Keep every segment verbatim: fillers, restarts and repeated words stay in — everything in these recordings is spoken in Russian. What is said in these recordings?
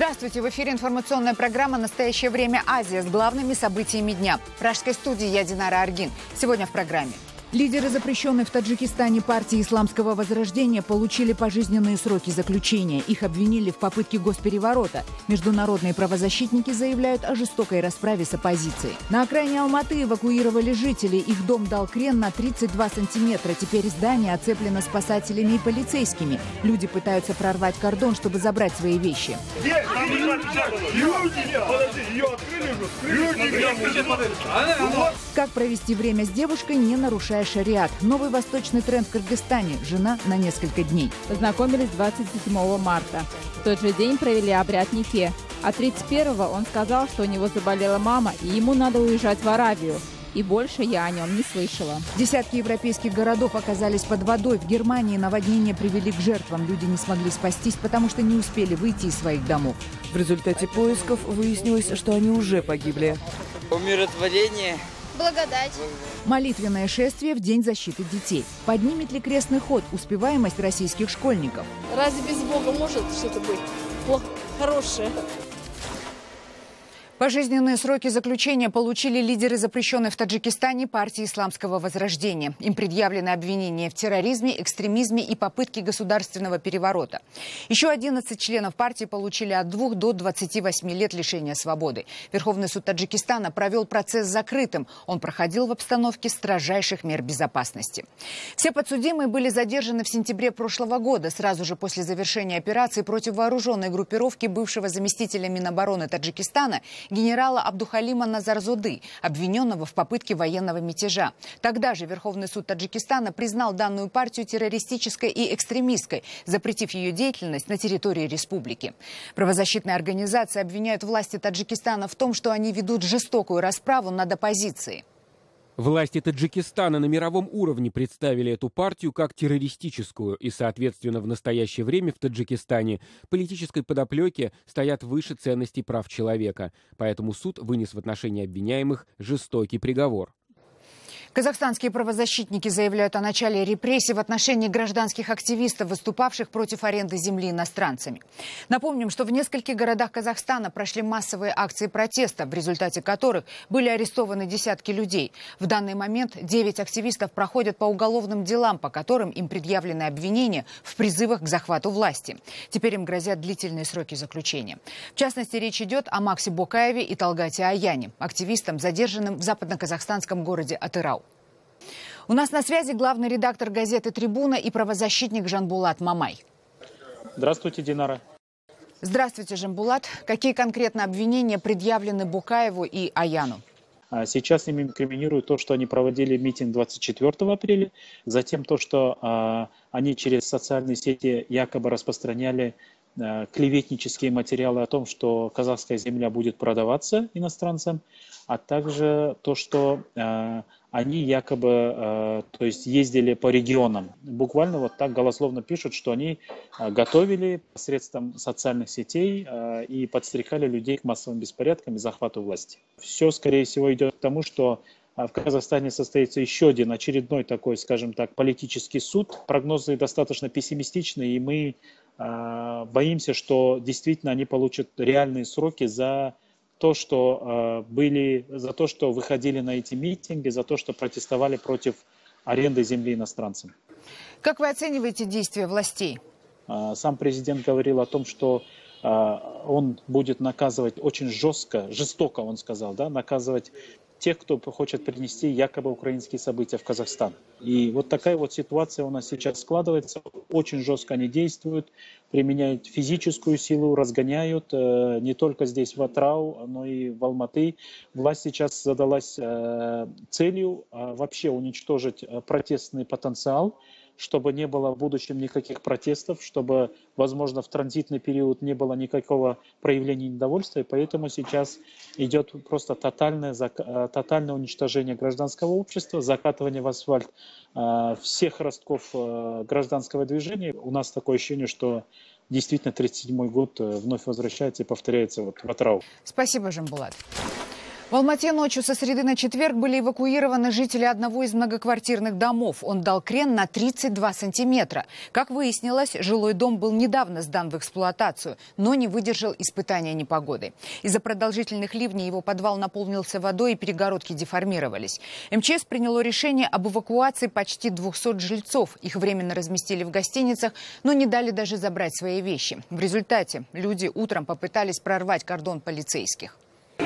Здравствуйте! В эфире информационная программа «Настоящее время Азия» с главными событиями дня. В пражской студии я Динара Аргин. Сегодня в программе. Лидеры запрещенной в Таджикистане партии Исламского Возрождения получили пожизненные сроки заключения. Их обвинили в попытке госпереворота. Международные правозащитники заявляют о жестокой расправе с оппозицией. На окраине Алматы эвакуировали жителей. Их дом дал крен на тридцать два сантиметра. Теперь здание оцеплено спасателями и полицейскими. Люди пытаются прорвать кордон, чтобы забрать свои вещи. Как провести время с девушкой, не нарушая шариат? Новый восточный тренд в Кыргызстане. Жена на несколько дней. Познакомились двадцать седьмого марта. В тот же день провели обряд Нике. А тридцать первого он сказал, что у него заболела мама, и ему надо уезжать в Аравию. И больше я о нем не слышала. Десятки европейских городов оказались под водой. В Германии наводнения привели к жертвам. Люди не смогли спастись, потому что не успели выйти из своих домов. В результате поисков выяснилось, что они уже погибли. Умиротворение. Благодать. Молитвенное шествие в День защиты детей. Поднимет ли крестный ход успеваемость российских школьников? Разве без Бога может что-то быть плохо, хорошее? Пожизненные сроки заключения получили лидеры запрещенной в Таджикистане партии Исламского Возрождения. Им предъявлены обвинения в терроризме, экстремизме и попытке государственного переворота. Еще одиннадцать членов партии получили от двух до двадцати восьми лет лишения свободы. Верховный суд Таджикистана провел процесс закрытым. Он проходил в обстановке строжайших мер безопасности. Все подсудимые были задержаны в сентябре прошлого года, сразу же после завершения операции против вооруженной группировки бывшего заместителя Минобороны Таджикистана генерала Абдухалима Назарзоды, обвиненного в попытке военного мятежа. Тогда же Верховный суд Таджикистана признал данную партию террористической и экстремистской, запретив ее деятельность на территории республики. Правозащитные организации обвиняют власти Таджикистана в том, что они ведут жестокую расправу над оппозицией. Власти Таджикистана на мировом уровне представили эту партию как террористическую, и, соответственно, в настоящее время в Таджикистане политической подоплеки стоят выше ценностей прав человека. Поэтому суд вынес в отношении обвиняемых жестокий приговор. Казахстанские правозащитники заявляют о начале репрессий в отношении гражданских активистов, выступавших против аренды земли иностранцами. Напомним, что в нескольких городах Казахстана прошли массовые акции протеста, в результате которых были арестованы десятки людей. В данный момент девять активистов проходят по уголовным делам, по которым им предъявлены обвинения в призывах к захвату власти. Теперь им грозят длительные сроки заключения. В частности, речь идет о Максе Бокаеве и Талгате Аяне, активистам, задержанным в западно-казахстанском городе Атырау. У нас на связи главный редактор газеты «Трибуна» и правозащитник Жанбулат Мамай. Здравствуйте, Динара. Здравствуйте, Жанбулат. Какие конкретно обвинения предъявлены Бокаеву и Аяну? Сейчас им инкриминируют то, что они проводили митинг двадцать четвёртого апреля, затем то, что а, они через социальные сети якобы распространяли а, клеветнические материалы о том, что казахская земля будет продаваться иностранцам, а также то, что а, они якобы а, то есть ездили по регионам. Буквально вот так голословно пишут, что они а, готовили посредством социальных сетей а, и подстрекали людей к массовым беспорядкам и захвату власти. Все, скорее всего, идет к тому, что в Казахстане состоится еще один очередной такой, скажем так, политический суд. Прогнозы достаточно пессимистичные, и мы э, боимся, что действительно они получат реальные сроки за то, что э, были, за то, что выходили на эти митинги, за то, что протестовали против аренды земли иностранцам. Как вы оцениваете действия властей? Э, сам президент говорил о том, что э, он будет наказывать очень жестко, жестоко, он сказал, да, наказывать тех, кто хочет принести якобы украинские события в Казахстан. И вот такая вот ситуация у нас сейчас складывается. Очень жестко они действуют, применяют физическую силу, разгоняют э, не только здесь в Атырау, но и в Алматы. Власть сейчас задалась э, целью э, вообще уничтожить протестный потенциал, чтобы не было в будущем никаких протестов, чтобы, возможно, в транзитный период не было никакого проявления недовольства. И поэтому сейчас идет просто тотальное, тотальное уничтожение гражданского общества, закатывание в асфальт э, всех ростков э, гражданского движения. У нас такое ощущение, что действительно тридцать седьмой год вновь возвращается и повторяется вот в Атырау. Спасибо, Жанбулат. В Алмате ночью со среды на четверг были эвакуированы жители одного из многоквартирных домов. Он дал крен на тридцать два сантиметра. Как выяснилось, жилой дом был недавно сдан в эксплуатацию, но не выдержал испытания непогоды. Из-за продолжительных ливней его подвал наполнился водой и перегородки деформировались. эм че эс приняло решение об эвакуации почти двухсот жильцов. Их временно разместили в гостиницах, но не дали даже забрать свои вещи. В результате люди утром попытались прорвать кордон полицейских.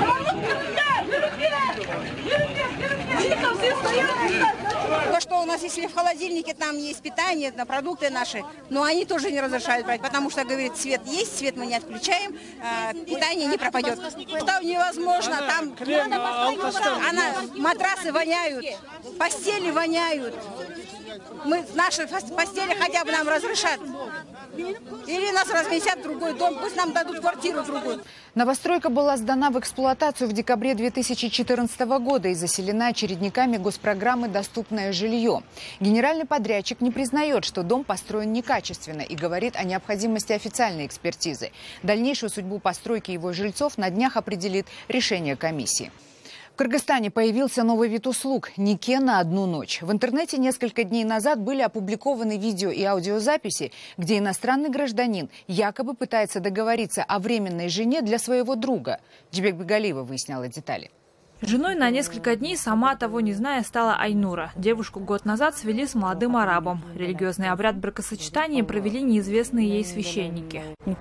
То, что у нас, если в холодильнике там есть питание, на продукты наши, но они тоже не разрешают брать, потому что, говорит, свет есть, свет мы не отключаем, а питание не пропадет. Там невозможно, там она, матрасы воняют, постели воняют. Мы наши постели хотя бы нам разрешат. Или нас разместят в другой дом, пусть нам дадут квартиру другую. Новостройка была сдана в эксплуатацию в декабре две тысячи четырнадцатого года и заселена очередниками госпрограммы «Доступное жилье». Генеральный подрядчик не признает, что дом построен некачественно и говорит о необходимости официальной экспертизы. Дальнейшую судьбу постройки его жильцов на днях определит решение комиссии. В Кыргызстане появился новый вид услуг – нике на одну ночь. В интернете несколько дней назад были опубликованы видео и аудиозаписи, где иностранный гражданин якобы пытается договориться о временной жене для своего друга. Джибек Бегалиева выясняла детали. Женой на несколько дней, сама того не зная, стала Айнура. Девушку год назад свели с молодым арабом. Религиозный обряд бракосочетания провели неизвестные ей священники.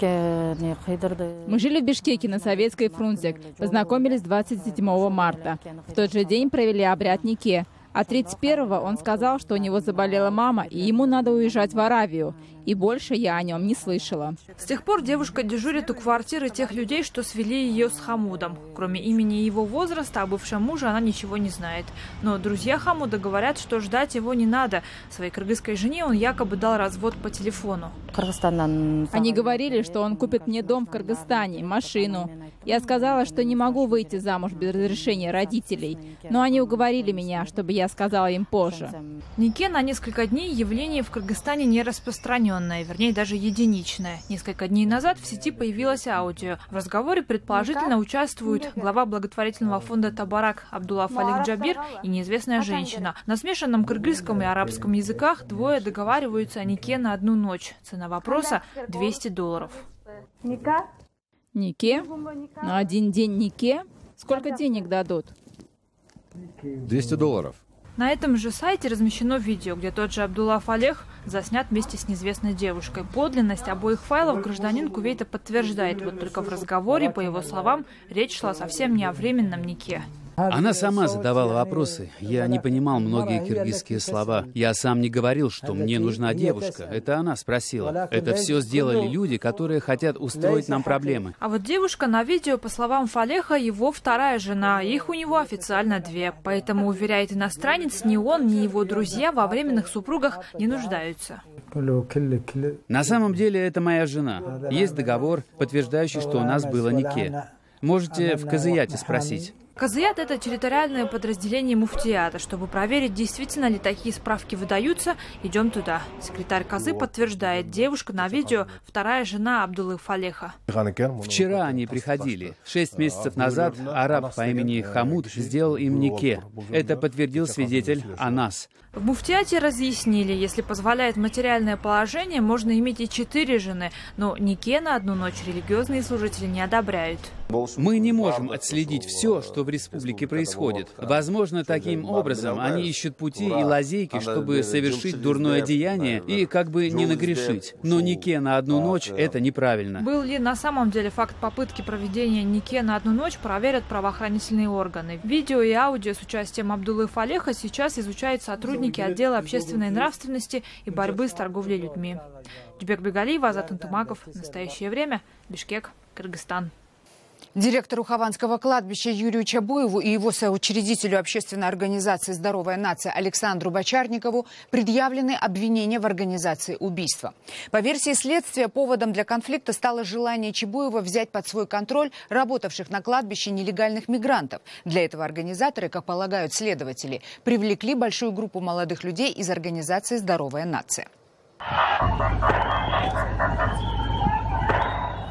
Мы жили в Бишкеке на Советской Фрунзе. Познакомились двадцать седьмого марта. В тот же день провели обряд нике. А тридцать первого он сказал, что у него заболела мама, и ему надо уезжать в Аравию. И больше я о нем не слышала. С тех пор девушка дежурит у квартиры тех людей, что свели ее с Хамудом. Кроме имени и его возраста, о бывшем муже она ничего не знает. Но друзья Хамуда говорят, что ждать его не надо. Своей кыргызской жене он якобы дал развод по телефону. Они говорили, что он купит мне дом в Кыргызстане, машину. Я сказала, что не могу выйти замуж без разрешения родителей. Но они уговорили меня, чтобы я сказала им позже. Нике на несколько дней явление в Кыргызстане не распространенное. Вернее, даже единичное. Несколько дней назад в сети появилось аудио. В разговоре предположительно участвуют глава благотворительного фонда «Табарак» Абдулла Фалих Джабир и неизвестная женщина. На смешанном кыргызском и арабском языках двое договариваются о нике на одну ночь. Цена вопроса – двести долларов. Нике? На один день нике? Сколько денег дадут? двести долларов. На этом же сайте размещено видео, где тот же Абдулла Фалех заснят вместе с неизвестной девушкой. Подлинность обоих файлов гражданин Кувейта подтверждает. Вот только в разговоре, по его словам, речь шла совсем не о временном нике. Она сама задавала вопросы. Я не понимал многие киргизские слова. Я сам не говорил, что мне нужна девушка. Это она спросила. Это все сделали люди, которые хотят устроить нам проблемы. А вот девушка на видео, по словам Фалеха, его вторая жена. Их у него официально две. Поэтому, уверяет иностранец, ни он, ни его друзья во временных супругах не нуждаются. На самом деле это моя жена. Есть договор, подтверждающий, что у нас было нике. Можете в Казыяте спросить. Казыят – это территориальное подразделение муфтията. Чтобы проверить, действительно ли такие справки выдаются, идем туда. Секретарь Казы подтверждает, девушка на видео – вторая жена Абдуллы Фалеха. Вчера они приходили. Шесть месяцев назад араб по имени Хамуд сделал им нике. Это подтвердил свидетель Анас. В муфтияте разъяснили, если позволяет материальное положение, можно иметь и четыре жены, но нике на одну ночь религиозные служители не одобряют. Мы не можем отследить все, что в республике происходит. Возможно, таким образом они ищут пути и лазейки, чтобы совершить дурное деяние и как бы не нагрешить. Но нике на одну ночь – это неправильно. Был ли на самом деле факт попытки проведения нике на одну ночь, проверят правоохранительные органы. Видео и аудио с участием Абдуллы Фалеха сейчас изучают сотрудники отдела общественной нравственности и борьбы с торговлей людьми. Джибек Бегалиева, Азат Антымаков. Настоящее время. Бишкек, Кыргызстан. Директору Хованского кладбища Юрию Чабуеву и его соучредителю общественной организации «Здоровая нация» Александру Бочарникову предъявлены обвинения в организации убийства. По версии следствия, поводом для конфликта стало желание Чабуева взять под свой контроль работавших на кладбище нелегальных мигрантов. Для этого организаторы, как полагают следователи, привлекли большую группу молодых людей из организации «Здоровая нация».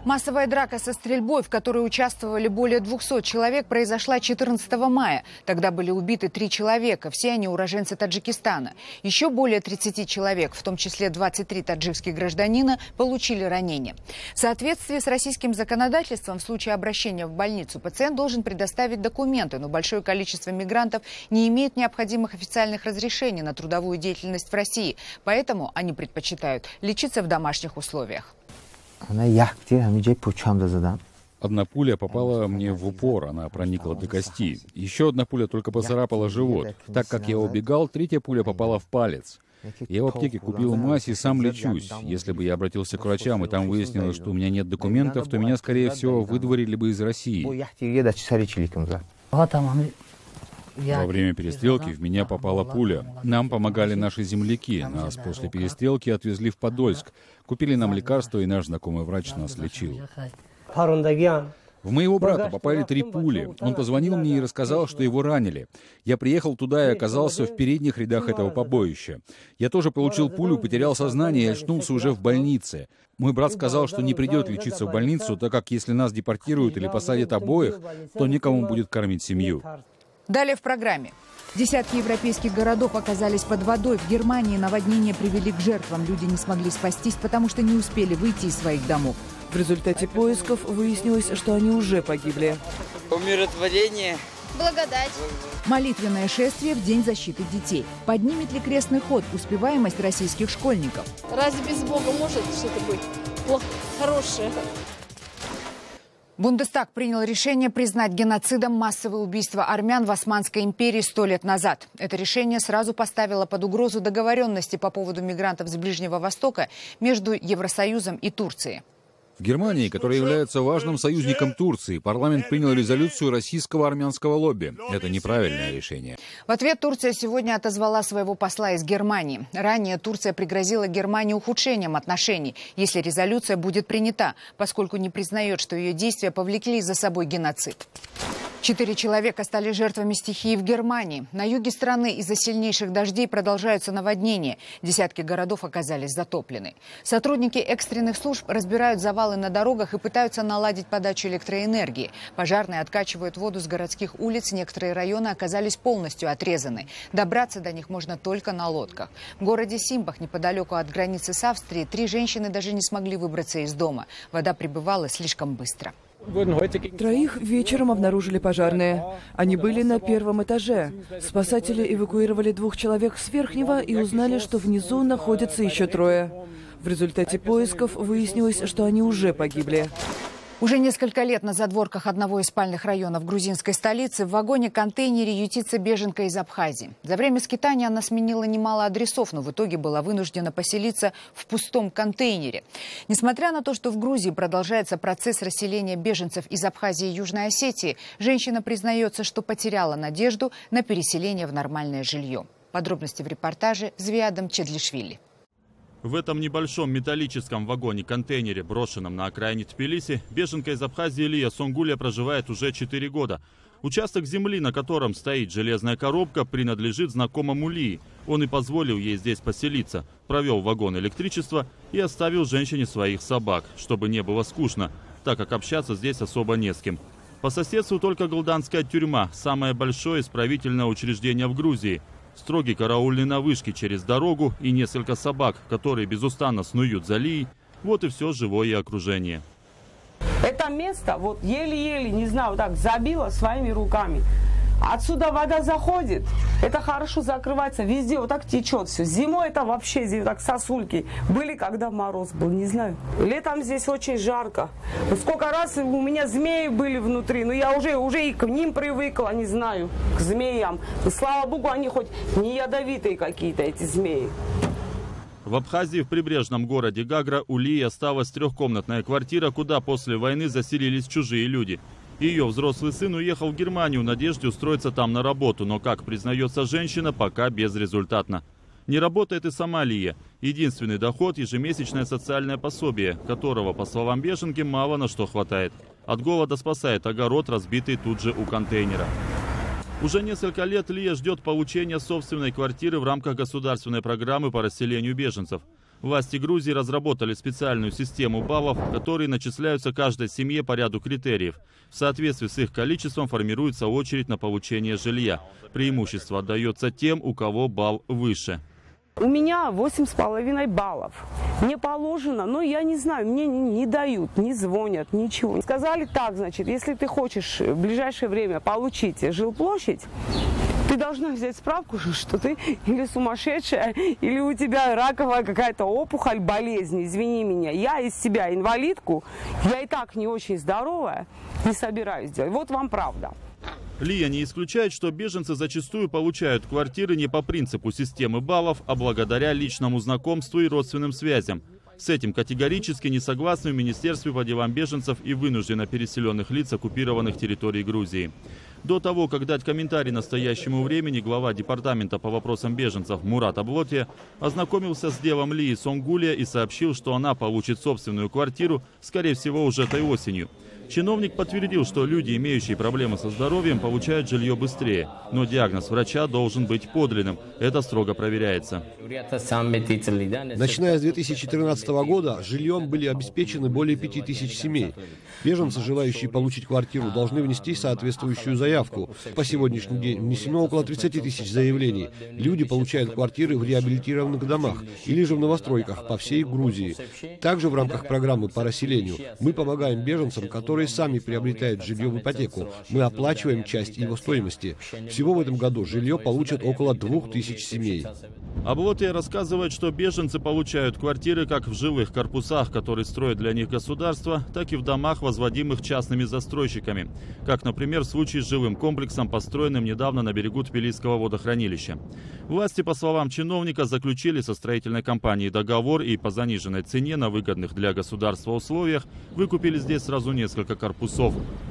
Массовая драка со стрельбой, в которой участвовали более двухсот человек, произошла четырнадцатого мая. Тогда были убиты три человека, все они уроженцы Таджикистана. Еще более тридцати человек, в том числе двадцать три таджикских гражданина, получили ранения. В соответствии с российским законодательством, в случае обращения в больницу пациент должен предоставить документы, но большое количество мигрантов не имеет необходимых официальных разрешений на трудовую деятельность в России, поэтому они предпочитают лечиться в домашних условиях. Одна пуля попала мне в упор, она проникла до кости. Еще одна пуля только поцарапала живот. Так как я убегал, третья пуля попала в палец. Я в аптеке купил мазь и сам лечусь. Если бы я обратился к врачам, и там выяснилось, что у меня нет документов, то меня, скорее всего, выдворили бы из России. Во время перестрелки в меня попала пуля. Нам помогали наши земляки. Нас после перестрелки отвезли в Подольск. Купили нам лекарства, и наш знакомый врач нас лечил. В моего брата попали три пули. Он позвонил мне и рассказал, что его ранили. Я приехал туда и оказался в передних рядах этого побоища. Я тоже получил пулю, потерял сознание и очнулся уже в больнице. Мой брат сказал, что не придет лечиться в больницу, так как если нас депортируют или посадят обоих, то некому будет кормить семью. Далее в программе. Десятки европейских городов оказались под водой. В Германии наводнения привели к жертвам. Люди не смогли спастись, потому что не успели выйти из своих домов. В результате поисков выяснилось, что они уже погибли. Умиротворение. Благодать. Молитвенное шествие в День защиты детей. Поднимет ли крестный ход успеваемость российских школьников? Разве без Бога может что-то быть плохо, хорошее? Бундестаг принял решение признать геноцидом массовое убийство армян в Османской империи сто лет назад. Это решение сразу поставило под угрозу договоренности по поводу мигрантов с Ближнего Востока между Евросоюзом и Турцией. В Германии, которая является важным союзником Турции, парламент принял резолюцию российского армянского лобби. Это неправильное решение. В ответ Турция сегодня отозвала своего посла из Германии. Ранее Турция пригрозила Германии ухудшением отношений, если резолюция будет принята, поскольку не признает, что ее действия повлекли за собой геноцид. Четыре человека стали жертвами стихии в Германии. На юге страны из-за сильнейших дождей продолжаются наводнения. Десятки городов оказались затоплены. Сотрудники экстренных служб разбирают завалы на дорогах и пытаются наладить подачу электроэнергии. Пожарные откачивают воду с городских улиц. Некоторые районы оказались полностью отрезаны. Добраться до них можно только на лодках. В городе Симбах, неподалеку от границы с Австрией, три женщины даже не смогли выбраться из дома. Вода прибывала слишком быстро. Троих вечером обнаружили пожарные. Они были на первом этаже. Спасатели эвакуировали двух человек с верхнего и узнали, что внизу находятся еще трое. В результате поисков выяснилось, что они уже погибли. Уже несколько лет на задворках одного из спальных районов грузинской столицы в вагоне-контейнере ютится беженка из Абхазии. За время скитания она сменила немало адресов, но в итоге была вынуждена поселиться в пустом контейнере. Несмотря на то, что в Грузии продолжается процесс расселения беженцев из Абхазии и Южной Осетии, женщина признается, что потеряла надежду на переселение в нормальное жилье. Подробности в репортаже Звиадом Чедлишвили. В этом небольшом металлическом вагоне-контейнере, брошенном на окраине Тбилиси, беженка из Абхазии Лия Сонгуля проживает уже четыре года. Участок земли, на котором стоит железная коробка, принадлежит знакомому Лии. Он и позволил ей здесь поселиться, провел вагон электричества и оставил женщине своих собак, чтобы не было скучно, так как общаться здесь особо не с кем. По соседству только Голданская тюрьма, самое большое исправительное учреждение в Грузии. Строгий караульный на вышке через дорогу и несколько собак, которые безустанно снуют за Лией. Вот и все живое окружение. Это место вот еле-еле, не знаю, вот так забило своими руками. Отсюда вода заходит, это хорошо закрывается, везде вот так течет все. Зимой это вообще здесь так сосульки. Были, когда мороз был, не знаю. Летом здесь очень жарко. Сколько раз у меня змеи были внутри, но я уже, уже и к ним привыкла, не знаю, к змеям. И, слава богу, они хоть не ядовитые какие-то, эти змеи. В Абхазии, в прибрежном городе Гагра, у Лии осталась трехкомнатная квартира, куда после войны заселились чужие люди. Ее взрослый сын уехал в Германию в надежде устроиться там на работу, но, как признается женщина, пока безрезультатно. Не работает и сама Лия. Единственный доход – ежемесячное социальное пособие, которого, по словам беженки, мало на что хватает. От голода спасает огород, разбитый тут же у контейнера. Уже несколько лет Лия ждет получения собственной квартиры в рамках государственной программы по расселению беженцев. Власти Грузии разработали специальную систему баллов, которые начисляются каждой семье по ряду критериев. В соответствии с их количеством формируется очередь на получение жилья. Преимущество отдается тем, у кого балл выше. У меня восемь с половиной баллов. Мне положено, но я не знаю, мне не дают, не звонят, ничего. Сказали так, значит, если ты хочешь в ближайшее время получить жилплощадь, ты должна взять справку, что ты или сумасшедшая, или у тебя раковая какая-то опухоль, болезнь, извини меня. Я из себя инвалидку, я и так не очень здоровая, не собираюсь делать. Вот вам правда. Лия не исключает, что беженцы зачастую получают квартиры не по принципу системы баллов, а благодаря личному знакомству и родственным связям. С этим категорически не согласны в Министерстве по делам беженцев и вынужденно переселенных лиц оккупированных территорий Грузии. До того, как дать комментарий настоящему времени, глава департамента по вопросам беженцев Мурат Аблотия ознакомился с делом Лии Сонгулия и сообщил, что она получит собственную квартиру, скорее всего, уже этой осенью. Чиновник подтвердил, что люди, имеющие проблемы со здоровьем, получают жилье быстрее. Но диагноз врача должен быть подлинным. Это строго проверяется. Начиная с две тысячи тринадцатого года жильем были обеспечены более пяти тысяч семей. Беженцы, желающие получить квартиру, должны внести соответствующую заявку. По сегодняшний день внесено около тридцати тысяч заявлений. Люди получают квартиры в реабилитированных домах или же в новостройках по всей Грузии. Также в рамках программы по расселению мы помогаем беженцам, которые которые сами приобретают жилье в ипотеку. Мы оплачиваем часть его стоимости. Всего в этом году жилье получат около двух тысяч семей. Аблотия рассказывает, что беженцы получают квартиры как в жилых корпусах, которые строят для них государство, так и в домах, возводимых частными застройщиками. Как, например, в случае с жилым комплексом, построенным недавно на берегу Тбилисского водохранилища. Власти, по словам чиновника, заключили со строительной компанией договор и по заниженной цене на выгодных для государства условиях выкупили здесь сразу несколько корпусов.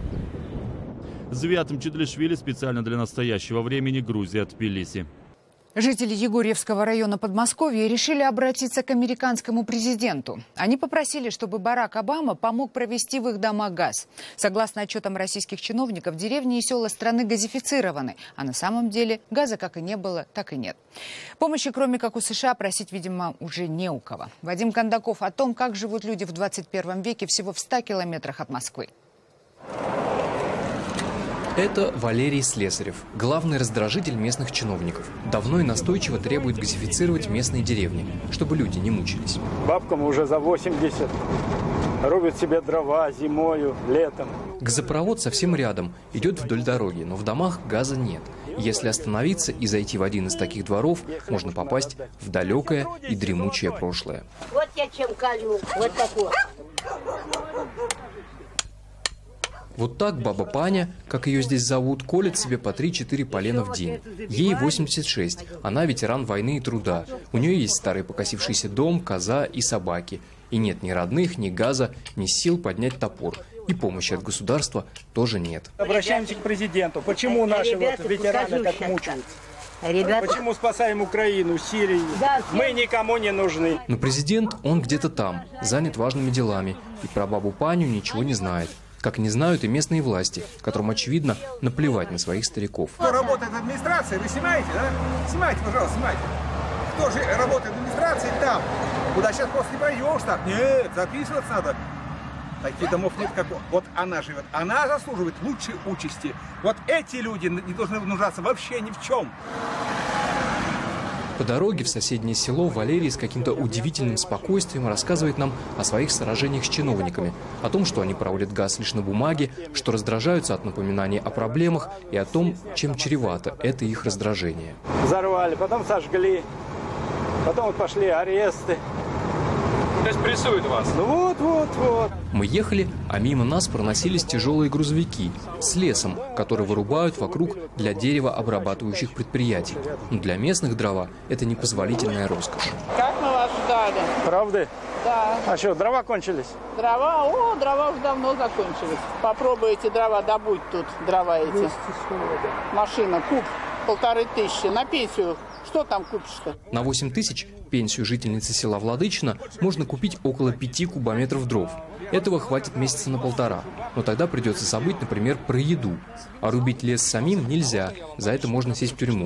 Звиат Мчедлишвили специально для настоящего времени, Грузия, Тбилиси. Жители Егорьевского района Подмосковья решили обратиться к американскому президенту. Они попросили, чтобы Барак Обама помог провести в их домах газ. Согласно отчетам российских чиновников, деревни и села страны газифицированы, а на самом деле газа как и не было, так и нет. Помощи, кроме как у США, просить, видимо, уже не у кого. Вадим Кондаков о том, как живут люди в двадцать первом веке всего в ста километрах от Москвы. Это Валерий Слесарев, главный раздражитель местных чиновников. Давно и настойчиво требует газифицировать местные деревни, чтобы люди не мучились. Бабкам уже за восемьдесят. Рубят себе дрова зимою, летом. Газопровод совсем рядом, идет вдоль дороги, но в домах газа нет. Если остановиться и зайти в один из таких дворов, можно попасть в далекое и дремучее прошлое. Вот я чем колю, вот такой. Вот так баба Паня, как ее здесь зовут, колет себе по три-четыре полена в день. Ей восемьдесят шесть, она ветеран войны и труда. У нее есть старый покосившийся дом, коза и собаки. И нет ни родных, ни газа, ни сил поднять топор. И помощи от государства тоже нет. Обращаемся к президенту. Почему наши Ребята, вот ветераны так мучаются? Ребята... Почему спасаем Украину, Сирию? Да, мы никому не нужны. Но президент, он где-то там, занят важными делами. И про бабу Паню ничего не знает. Как не знают и местные власти, которым, очевидно, наплевать на своих стариков. Кто работает в администрации, вы снимаете, да? Снимайте, пожалуйста, снимайте. Кто же работает в администрации там? Куда сейчас просто не пройдешь так? Нет, записываться надо. Таких домов нет, как вот она живет. Она заслуживает лучшей участи. Вот эти люди не должны нуждаться вообще ни в чем. По дороге в соседнее село Валерий с каким-то удивительным спокойствием рассказывает нам о своих сражениях с чиновниками, о том, что они проводят газ лишь на бумаге, что раздражаются от напоминаний о проблемах и о том, чем чревато это их раздражение. Взорвали, потом сожгли, потом вот пошли аресты. То есть прессуют вас? Ну вот, вот, вот. Мы ехали, а мимо нас проносились тяжелые грузовики с лесом, который вырубают вокруг для деревообрабатывающих предприятий. Но для местных дрова это непозволительная роскошь. Как мы вас ждали? Правда? Да. А что, дрова кончились? Дрова? О, дрова уже давно закончились. Попробуйте дрова добудь тут, дрова эти. Машина, куб, полторы тысячи, на пенсию. Что там купишь-то? На восемь тысяч пенсию жительницы села Владычина можно купить около пяти кубометров дров. Этого хватит месяца на полтора. Но тогда придется забыть, например, про еду. А рубить лес самим нельзя, за это можно сесть в тюрьму.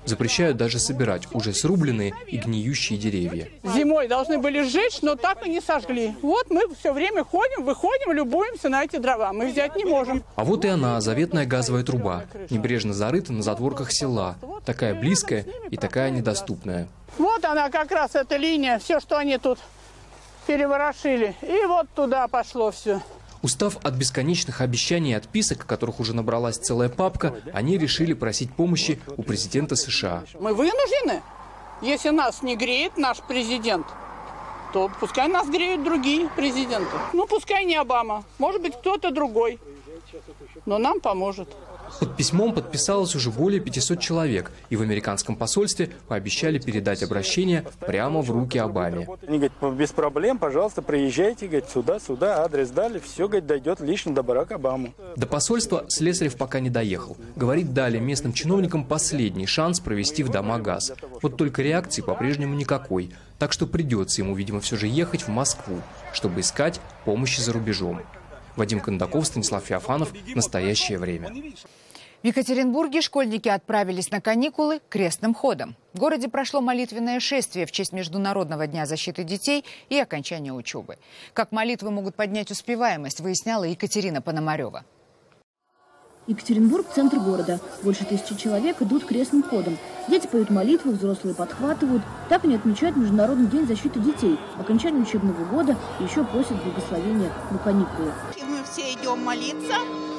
Запрещают даже собирать уже срубленные и гниющие деревья. Зимой должны были сжечь, но так и не сожгли. Вот мы все время ходим, выходим, любуемся на эти дрова. Мы взять не можем. А вот и она, заветная газовая труба. Небрежно зарыта на задворках села. Такая близкая и такая недоступная. Вот она как раз, эта линия, все, что они тут переворошили. И вот туда пошло все. Устав от бесконечных обещаний и отписок, которых уже набралась целая папка, они решили просить помощи у президента США. Мы вынуждены. Если нас не греет наш президент, то пускай нас греют другие президенты. Ну, пускай не Обама, может быть, кто-то другой, но нам поможет. Под письмом подписалось уже более пятисот человек, и в американском посольстве пообещали передать обращение прямо в руки Обаме. Они говорят, без проблем, пожалуйста, приезжайте, говорит, сюда, сюда, адрес дали, все, говорит, дойдет лично до Барака Обамы. До посольства Слесарев пока не доехал. Говорит, дали местным чиновникам последний шанс провести в дома газ. Вот только реакции по-прежнему никакой, так что придется ему, видимо, все же ехать в Москву, чтобы искать помощи за рубежом. Вадим Кондаков, Станислав Феофанов. Настоящее время. В Екатеринбурге школьники отправились на каникулы крестным ходом. В городе прошло молитвенное шествие в честь Международного дня защиты детей и окончания учебы. Как молитвы могут поднять успеваемость, выясняла Екатерина Пономарева. Екатеринбург – центр города. Больше тысячи человек идут крестным ходом. Дети поют молитвы, взрослые подхватывают. Так они отмечают Международный день защиты детей. Окончание учебного года еще просят благословения на каникулы. Мы все идем молиться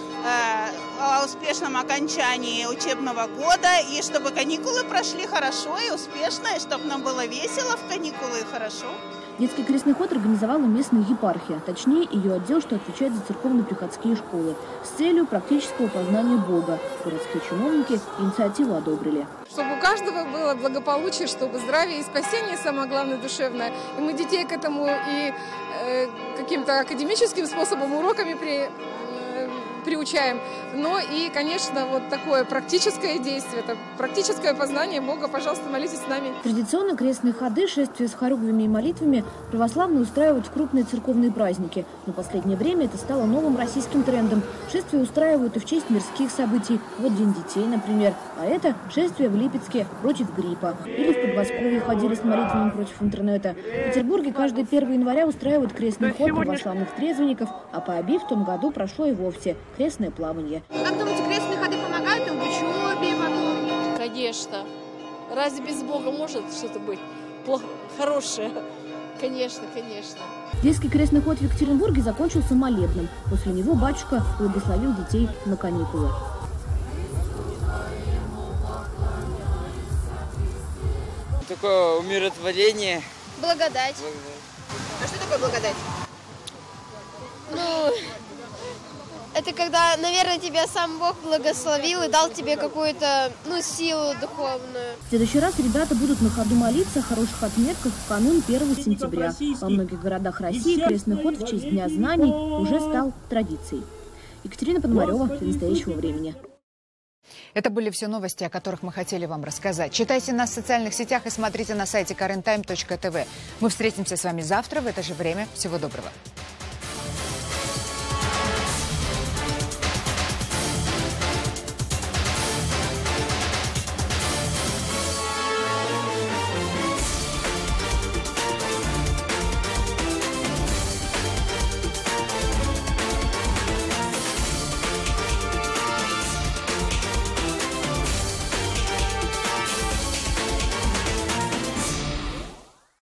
о успешном окончании учебного года, и чтобы каникулы прошли хорошо и успешно, и чтобы нам было весело в каникулы и хорошо. Детский крестный ход организовала местная епархия, точнее ее отдел, что отвечает за церковно-приходские школы, с целью практического познания Бога. Городские чиновники инициативу одобрили. Чтобы у каждого было благополучие, чтобы здравие и спасение, самое главное, душевное. И мы детей к этому и э, каким-то академическим способом, уроками при... приучаем. Но и, конечно, вот такое практическое действие, это практическое познание Бога. Пожалуйста, молитесь с нами. Традиционно крестные ходы, шествия с хоругвями и молитвами православные устраивают в крупные церковные праздники. Но в последнее время это стало новым российским трендом. Шествия устраивают и в честь мирских событий. Вот День детей, например. А это шествие в Липецке против гриппа. Или в Подмосковье ходили с молитвами против интернета. В Петербурге каждое первое января устраивают крестный ход православных трезвенников, а по Оби в том году прошло и вовсе крестное плавание. Как думаете, крестные ходы помогают им в учебе потом? Конечно. Разве без Бога может что-то быть плохо, хорошее? Конечно, конечно. Детский крестный ход в Екатеринбурге закончился молебным. После него батюшка благословил детей на каникулы. Такое умиротворение. Благодать. Благодать. А что такое благодать? Ну... Это когда, наверное, тебя сам Бог благословил и дал тебе какую-то, ну, силу духовную. В следующий раз ребята будут на ходу молиться о хороших отметках в канун первого сентября. Во многих городах России крестный ход в честь Дня знаний уже стал традицией. Екатерина Пономарева, для настоящего времени. Это были все новости, о которых мы хотели вам рассказать. Читайте нас в социальных сетях и смотрите на сайте карен тайм точка тэ вэ. Мы встретимся с вами завтра в это же время. Всего доброго.